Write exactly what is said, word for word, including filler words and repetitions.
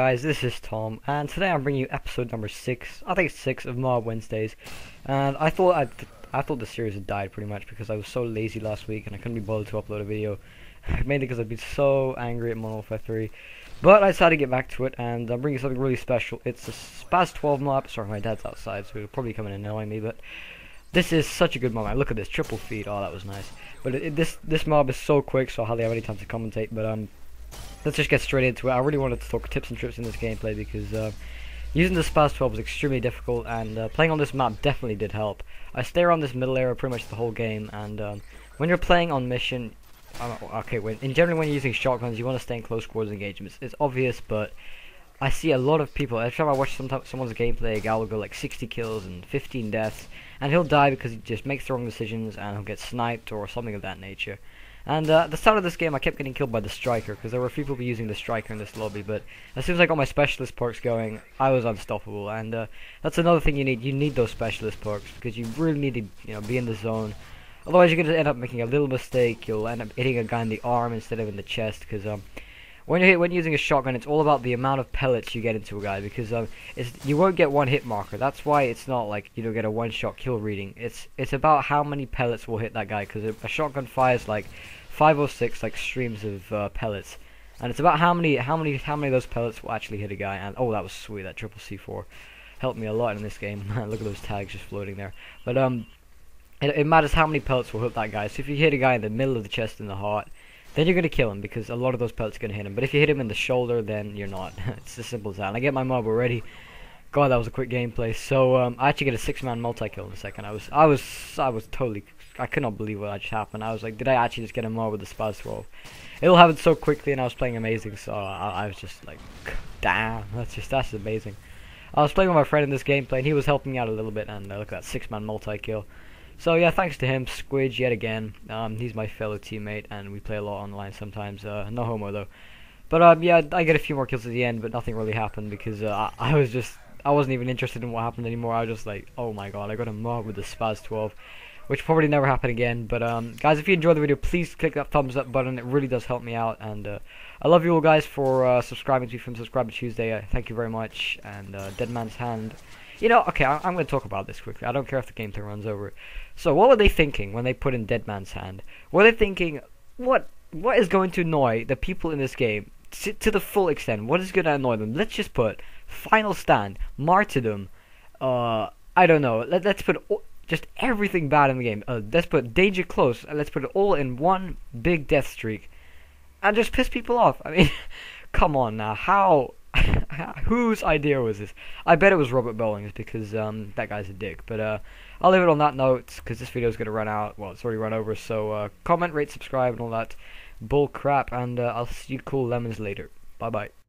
guys, this is Tom, and today I'm bringing you episode number six, I think six of Mob Wednesdays. And I thought I'd, I thought the series had died pretty much because I was so lazy last week and I couldn't be bothered to upload a video, mainly because I've been so angry at Modern Warfare three. But I decided to get back to it, and I'm bringing something really special. It's a Spaz twelve mob. Sorry, my dad's outside, so he'll probably come in and annoy me, but this is such a good mob. Look at this triple feed. Oh, that was nice. But it, it, this this mob is so quick, so I hardly have any time to commentate. But um. Let's just get straight into it. I really wanted to talk tips and tricks in this gameplay because uh, using the Spaz twelve was extremely difficult, and uh, playing on this map definitely did help. I stay around this middle area pretty much the whole game, and um, when you're playing on mission, uh, okay, when, in general when you're using shotguns, you want to stay in close quarters engagements. It's obvious, but I see a lot of people. Every time I watch some someone's gameplay, a guy will go like sixty kills and fifteen deaths, and he'll die because he just makes the wrong decisions, and he'll get sniped or something of that nature. And uh, at the start of this game, I kept getting killed by the Striker, because there were a few people using the Striker in this lobby, but as soon as I got my Specialist perks going, I was unstoppable, and uh, that's another thing you need. You need those Specialist perks, because you really need to you know, be in the zone. Otherwise, you're going to end up making a little mistake. You'll end up hitting a guy in the arm instead of in the chest, because um, when, you're, when you're using a shotgun, it's all about the amount of pellets you get into a guy, because um, it's, you won't get one hit marker. That's why it's not like you don't get a one-shot kill reading. It's it's about how many pellets will hit that guy, because a, a shotgun fires like five or six like streams of uh, pellets, and it's about how many how many how many of those pellets will actually hit a guy. And oh, that was sweet. That triple C four helped me a lot in this game. Look at those tags just floating there. But um, it, it matters how many pellets will hit that guy. So if you hit a guy in the middle of the chest and the heart, then you're gonna kill him because a lot of those pellets are gonna hit him. But if you hit him in the shoulder, then you're not. It's as simple as that. And I get my mob already. God, that was a quick gameplay. So um, I actually get a six-man multi-kill in a second. I was, I was, I was totally, I could not believe what just happened. I was like, did I actually just get a mob with the Spaz twelve? It all happened so quickly, and I was playing amazing. So I, I was just like, damn, that's just, that's amazing. I was playing with my friend in this gameplay, and he was helping me out a little bit. And uh, look at that six-man multi-kill. So yeah, thanks to him, Squidge yet again. Um, he's my fellow teammate, and we play a lot online sometimes. Uh, no homo though. But um, yeah, I get a few more kills at the end, but nothing really happened because uh, I, I was just. I wasn't even interested in what happened anymore. I was just like, oh my god, I got a mob with the Spaz twelve, which probably never happen again. But um, guys, if you enjoyed the video, please click that thumbs up button. It really does help me out, and uh, I love you all guys for uh, subscribing to me from Subscriber Tuesday. Uh, thank you very much. And uh, Dead Man's Hand. You know, okay, I I'm going to talk about this quickly. I don't care if the gameplay runs over it. So, what were they thinking when they put in Dead Man's Hand? Were they thinking, what what is going to annoy the people in this game to, to the full extent? What is going to annoy them? Let's just put Final Stand, Martyrdom, uh, I don't know, Let, let's put all, just everything bad in the game, uh, let's put Danger Close, and let's put it all in one big death streak, and just piss people off. I mean, come on now, how, whose idea was this? I bet it was Robert Bowling's, because um, that guy's a dick, but uh, I'll leave it on that note, because this video is going to run out, well, it's already run over, so uh, comment, rate, subscribe, and all that bull crap, and uh, I'll see you cool lemons later. Bye bye.